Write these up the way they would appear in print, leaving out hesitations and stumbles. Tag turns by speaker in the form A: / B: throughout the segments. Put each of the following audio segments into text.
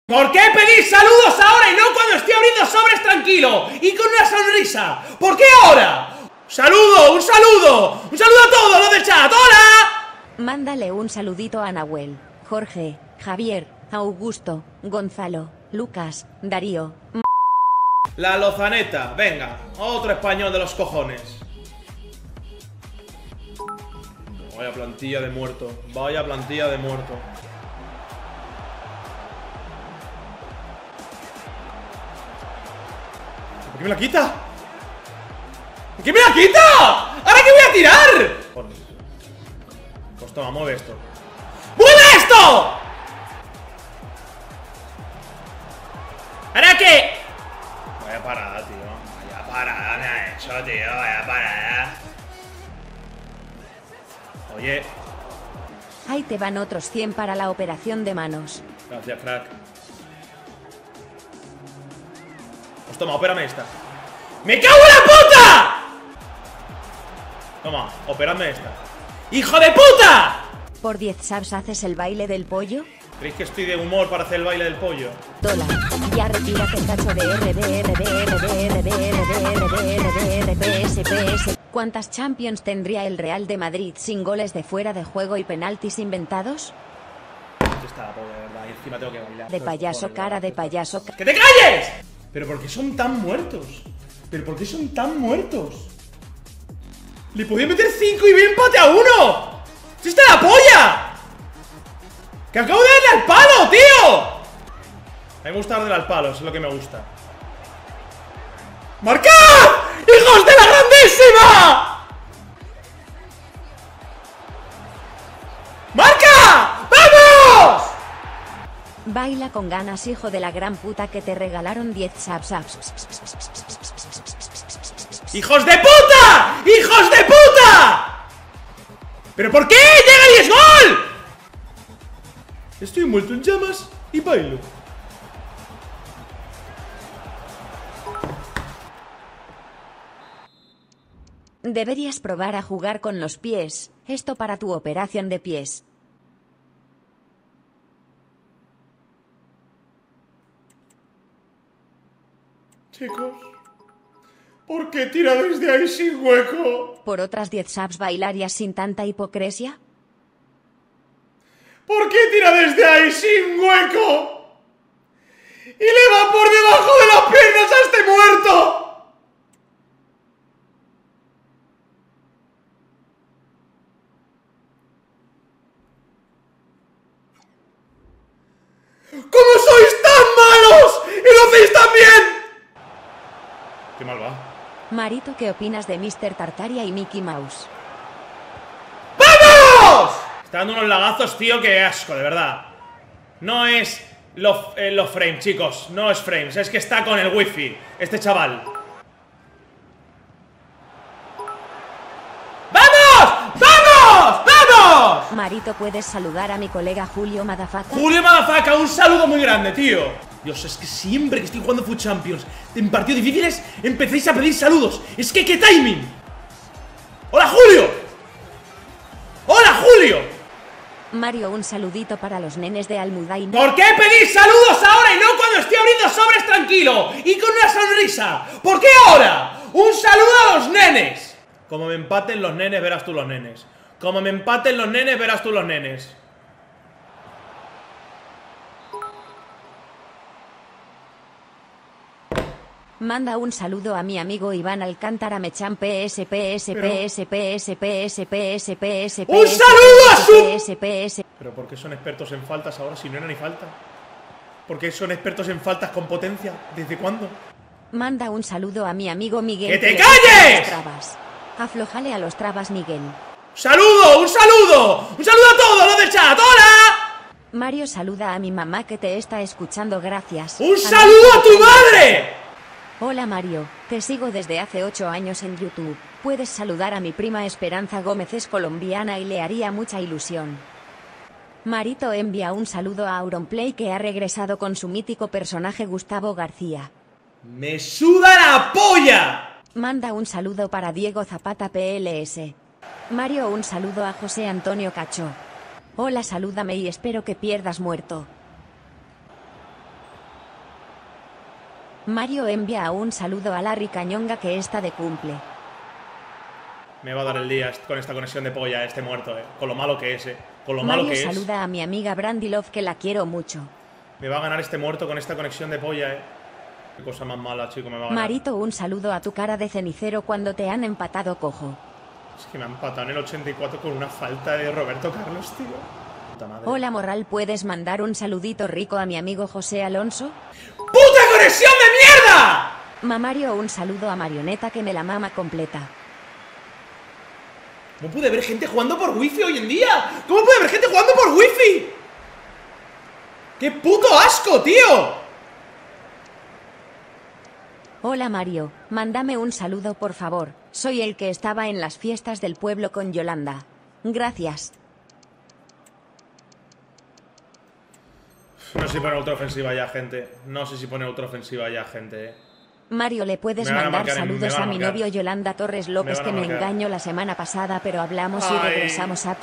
A: ¿Por qué pedís saludos ahora y no cuando estoy abriendo sobres tranquilo y con una sonrisa? ¿Por qué ahora? ¡Un saludo! ¡Un saludo! ¡Un saludo a todos los del chat! ¡Hola!
B: Mándale un saludito a Nahuel, Jorge, Javier, Augusto, Gonzalo, Lucas, Darío.
A: La Lozaneta, venga, otro español de los cojones. Vaya plantilla de muerto, vaya plantilla de muerto. ¿Por qué me la quita? ¿Por qué me la quita? ¿Ahora qué voy a tirar? Pues toma, mueve esto. ¡Mueve esto! ¿Ahora qué? Vaya parada, tío. Vaya parada me ha hecho, tío. Vaya parada. Oye.
B: Ahí te van otros 100 para la operación de manos.
A: Gracias, crack. Pues toma, opérame esta. ¡Me cago en la puta! Toma, opérame esta. ¡Hijo de puta!
B: ¿Por 10 subs haces el baile del pollo?
A: ¿Creéis que estoy de humor para hacer el baile del pollo?
B: Dola, ya retírate cacho de RDRDRDRDRDRDRPS. ¿Cuántas Champions tendría el Real de Madrid sin goles de fuera de juego y penaltis inventados?
A: Está la polla, de verdad, y encima tengo que bailar.
B: De payaso, cara de payaso.
A: ¡Que te calles! ¿Pero por qué son tan muertos? ¿Pero por qué son tan muertos? ¡Le podía meter 5 y bien empate a 1! ¡Sí está la polla! ¡Que acabo de darle al palo, tío! A mí me gusta darle al palo, eso es lo que me gusta. ¡Marcad! ¡Hijos de la grandísima! ¡Marca! ¡Vamos!
B: Baila con ganas, hijo de la gran puta, que te regalaron 10 subs.
A: ¡Hijos de puta! ¡Hijos de puta! ¿Pero por qué? ¡Llega y es gol! Estoy envuelto en llamas y bailo.
B: Deberías probar a jugar con los pies. Esto para tu operación de pies.
A: Chicos, ¿por qué tira desde ahí sin hueco?
B: ¿Por otras 10 subs bailarías sin tanta hipocresía?
A: ¿Por qué tira desde ahí sin hueco? Y le va por debajo de las piernas a este muerto. ¿Cómo sois tan malos? ¡Y lo hacéis tan bien! Qué mal va.
B: Marito, ¿qué opinas de Mr. Tartaria y Mickey Mouse?
A: ¡Vamos! Está dando unos lagazos, tío, que asco, de verdad. No es los frames, chicos. No es frames, es que está con el wifi este chaval. ¡Vamos! ¡Vamos! ¡Vamos!
B: Marito, ¿puedes saludar a mi colega Julio Madafaka?
A: Julio Madafaka, un saludo muy grande, tío. Dios, es que siempre que estoy jugando Food Champions en partidos difíciles empecéis a pedir saludos. Es que ¡qué timing! ¡Hola, Julio! ¡Hola, Julio!
B: Mario, un saludito para los nenes de Almudaina.
A: ¿Por qué pedís saludos ahora y no cuando estoy abriendo sobres tranquilo y con una sonrisa? ¿Por qué ahora? ¡Un saludo a los nenes! Como me empaten los nenes, verás tú los nenes. Como me empaten los nenes, verás tú los nenes.
B: Manda un saludo a mi amigo Iván Alcántara Mechan PSPSPSPSPSPSPS.
A: ¡Un saludo a su!
B: PSPS.
A: ¿Pero por qué son expertos en faltas ahora si no era ni falta? ¿Por qué son expertos en faltas con potencia? ¿Desde cuándo?
B: Manda un saludo a mi amigo Miguel.
A: ¡Que te
B: le gustan
A: calles!
B: los trabas. Aflójale a los trabas, Miguel.
A: ¡Saludo! ¡Un saludo! ¡Un saludo a todos los del chat! ¡Hola!
B: Mario, saluda a mi mamá que te está escuchando, gracias.
A: ¡Un saludo a tu madre!
B: Hola Mario, te sigo desde hace 8 años en YouTube. Puedes saludar a mi prima Esperanza Gómez, es colombiana y le haría mucha ilusión. Marito envía un saludo a Auronplay, que ha regresado con su mítico personaje Gustavo García.
A: ¡Me suda la polla!
B: Manda un saludo para Diego Zapata PLS. Mario, un saludo a José Antonio Cacho. Hola, salúdame y espero que pierdas muerto. Mario envía un saludo a Larry Cañonga que está de cumple.
A: Me va a dar el día con esta conexión de polla, este muerto, con lo malo que es, con lo malo
B: Mario
A: que es.
B: saluda a mi amiga Brandy Love que la quiero mucho.
A: Me va a ganar este muerto con esta conexión de polla, Qué cosa más mala, chico, me va a ganar.
B: Marito, un saludo a tu cara de cenicero cuando te han empatado cojo.
A: Es que me han empatado en el 84 con una falta de Roberto Carlos, tío. Puta madre.
B: Hola Morral, ¿puedes mandar un saludito rico a mi amigo José Alonso?
A: ¡Puta conexión de mierda!
B: Mamario, un saludo a Marioneta que me la mama completa.
A: ¿Cómo puede haber gente jugando por wifi hoy en día? ¿Cómo puede haber gente jugando por wifi? ¡Qué puto asco, tío!
B: Hola Mario, mándame un saludo por favor. Soy el que estaba en las fiestas del pueblo con Yolanda. Gracias.
A: No sé si pone autoofensiva ya, gente. No sé si pone autoofensiva ya, gente,
B: Mario, ¿le puedes
A: Me van a
B: mandar
A: marcar, me
B: saludos
A: van a
B: a mi
A: marcar.
B: novio Yolanda Torres López
A: Me van
B: que
A: a
B: me
A: marcar.
B: engañó la semana pasada, pero hablamos y
A: Ay.
B: regresamos a...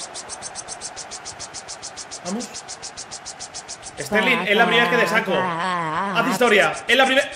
A: Vamos. Sterling, es la primera vez que te saco. Haz historia. Es la primera.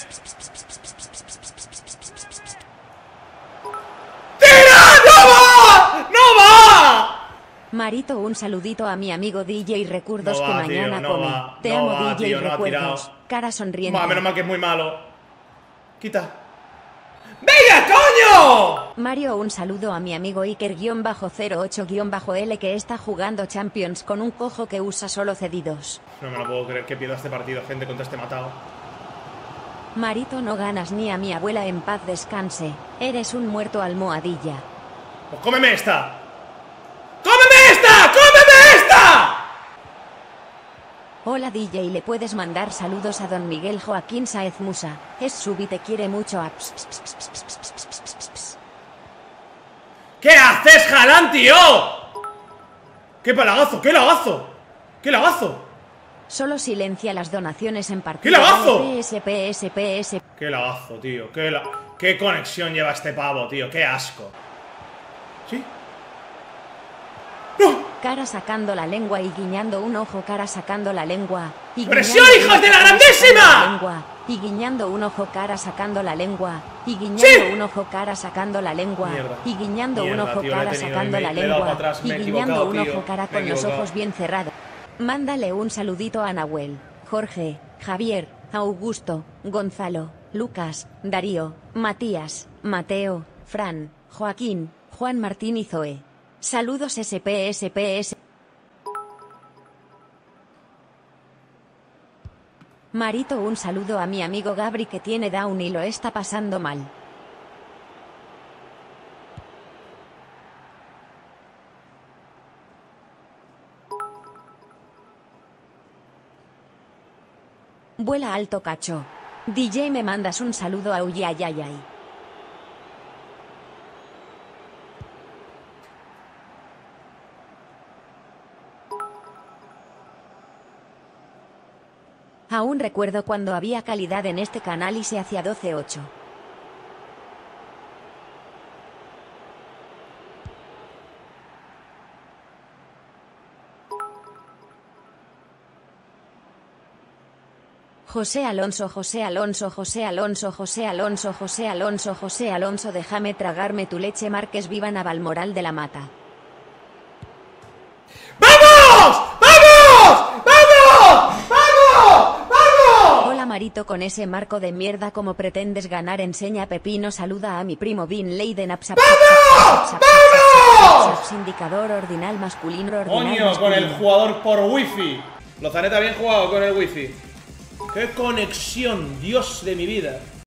A: ¡Tira! ¡No va! ¡No va!
B: Marito, un saludito a mi amigo DJ Recuerdos
A: No
B: que
A: va, tío,
B: mañana
A: no
B: come.
A: va,
B: Te
A: no
B: amo
A: va,
B: DJ
A: tío, no ha
B: Recuerdos.
A: tirado.
B: Cara sonriente.
A: Va, menos mal que es muy malo. Quita. ¡Venga, coño!
B: Mario, un saludo a mi amigo Iker-08-L que está jugando Champions con un cojo que usa solo cedidos.
A: No me lo puedo creer que pierda este partido, gente, contra este matado.
B: Marito, no ganas ni a mi abuela en paz descanse. Eres un muerto almohadilla.
A: Pues cómeme esta. ¡Cómeme esta! ¡Cómeme esta!
B: Hola DJ, ¿le puedes mandar saludos a don Miguel Joaquín Sáez Musa? Es Subi, te quiere mucho a...
A: ¿Qué haces, Jalán, tío? ¡Qué palagazo! ¡Qué lagazo! ¡Qué lagazo!
B: Solo silencia las donaciones en partida.
A: ¡Qué lagazo!
B: PS.
A: ¡Qué lagazo, tío! ¡Qué conexión lleva este pavo, tío! ¡Qué asco! ¿Sí? ¡No!
B: Cara sacando la lengua y guiñando un ojo, cara sacando la lengua. Y
A: ¡Presión,
B: guiñando
A: hijos
B: un
A: de la
B: ojo, cara
A: grandísima!
B: sacando la lengua, y guiñando un ojo, cara sacando la lengua. Y guiñando
A: ¡Sí!
B: un ojo, cara sacando la lengua.
A: Mierda.
B: Y guiñando un
A: Mierda,
B: ojo,
A: tío, lo he
B: cara
A: tenido y
B: sacando
A: me-
B: la
A: le he dado para
B: lengua.
A: atrás, me
B: Y
A: he
B: guiñando
A: equivocado,
B: un
A: tío.
B: ojo, cara
A: Me he
B: con los
A: equivocado.
B: ojos bien cerrados. Mándale un saludito a Nahuel, Jorge, Javier, Augusto, Gonzalo, Lucas, Darío, Matías, Mateo, Fran, Joaquín, Juan Martín y Zoe. Saludos SPS. Marito, un saludo a mi amigo Gabri que tiene Down y lo está pasando mal. Vuela alto, cacho. DJ, me mandas un saludo a Uyayayay. Aún recuerdo cuando había calidad en este canal y se hacía 12:8. José Alonso, déjame tragarme tu leche, Márquez, viva Navalmoral de la Mata.
A: ¡Vamos! ¡Vamos! ¡Vamos! ¡Vamos! ¡Vamos!
B: Hola Marito, con ese marco de mierda, ¿cómo pretendes ganar? Enseña Pepino, saluda a mi primo Bin Leiden.
A: ¡Vamos!
B: Indicador ordinal masculino.
A: Coño, con el jugador por wifi. Lozaneta bien jugado con el wifi. ¡Qué conexión, Dios de mi vida!